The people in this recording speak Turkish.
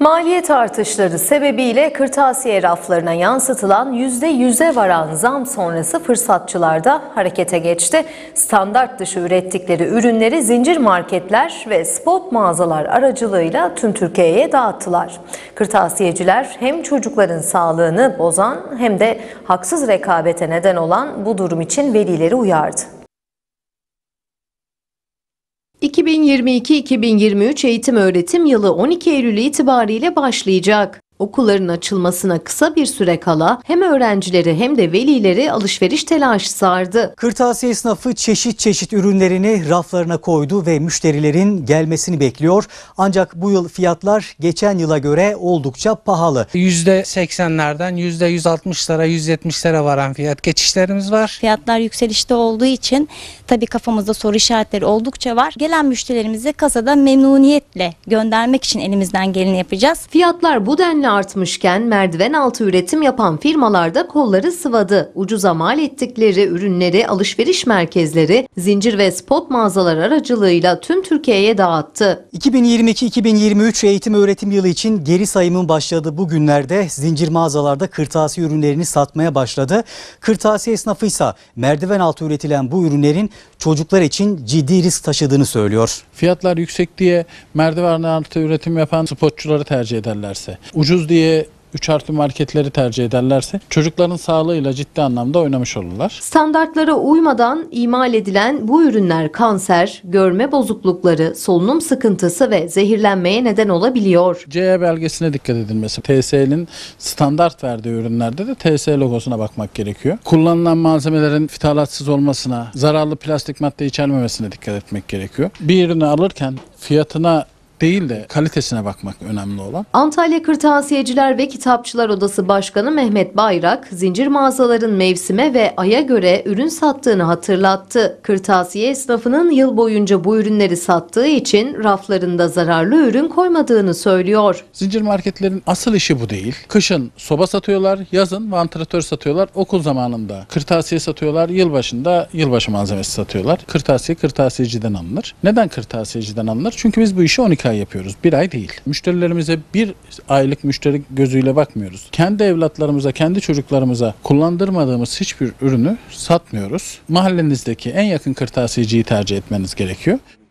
Maliyet artışları sebebiyle kırtasiye raflarına yansıtılan %100'e varan zam sonrası fırsatçılar da harekete geçti. Standart dışı ürettikleri ürünleri zincir marketler ve spot mağazalar aracılığıyla tüm Türkiye'ye dağıttılar. Kırtasiyeciler hem çocukların sağlığını bozan hem de haksız rekabete neden olan bu durum için velileri uyardı. 2022-2023 eğitim-öğretim yılı 12 Eylül itibariyle başlayacak. Okulların açılmasına kısa bir süre kala hem öğrencileri hem de velileri alışveriş telaşı sardı. Kırtasiye esnafı çeşit çeşit ürünlerini raflarına koydu ve müşterilerin gelmesini bekliyor. Ancak bu yıl fiyatlar geçen yıla göre oldukça pahalı. %80'lerden %160'lara, %170'lere varan fiyat geçişlerimiz var. Fiyatlar yükselişte olduğu için tabii kafamızda soru işaretleri oldukça var. Gelen müşterilerimizi kasada memnuniyetle göndermek için elimizden geleni yapacağız. Fiyatlar bu denli artmışken merdiven altı üretim yapan firmalar da kolları sıvadı. Ucuza mal ettikleri ürünleri alışveriş merkezleri, zincir ve spot mağazalar aracılığıyla tüm Türkiye'ye dağıttı. 2022-2023 eğitim-öğretim yılı için geri sayımın başladığı bu günlerde zincir mağazalarda kırtasiye ürünlerini satmaya başladı. Kırtasiye esnafı ise merdiven altı üretilen bu ürünlerin çocuklar için ciddi risk taşıdığını söylüyor. Fiyatlar yüksek diye merdiven altı üretim yapan spotçuları tercih ederlerse, ucuz diye 3 harfli marketleri tercih ederlerse çocukların sağlığıyla ciddi anlamda oynamış olurlar. Standartlara uymadan imal edilen bu ürünler kanser, görme bozuklukları, solunum sıkıntısı ve zehirlenmeye neden olabiliyor. CE belgesine dikkat edilmesi. TSE'nin standart verdiği ürünlerde de TSE logosuna bakmak gerekiyor. Kullanılan malzemelerin fitalatsız olmasına, zararlı plastik madde içermemesine dikkat etmek gerekiyor. Bir ürünü alırken fiyatına değil de kalitesine bakmak önemli olan. Antalya Kırtasiyeciler ve Kitapçılar Odası Başkanı Mehmet Bayrak, zincir mağazaların mevsime ve aya göre ürün sattığını hatırlattı. Kırtasiye esnafının yıl boyunca bu ürünleri sattığı için raflarında zararlı ürün koymadığını söylüyor. Zincir marketlerin asıl işi bu değil. Kışın soba satıyorlar, yazın vantilatör satıyorlar, okul zamanında kırtasiye satıyorlar, yılbaşında yılbaşı malzemesi satıyorlar. Kırtasiye kırtasiyeciden alınır. Neden kırtasiyeciden alınır? Çünkü biz bu işi 12 ay yapıyoruz. Bir ay değil. Müşterilerimize bir aylık müşteri gözüyle bakmıyoruz. Kendi evlatlarımıza, kendi çocuklarımıza kullandırmadığımız hiçbir ürünü satmıyoruz. Mahallenizdeki en yakın kırtasiyeciyi tercih etmeniz gerekiyor.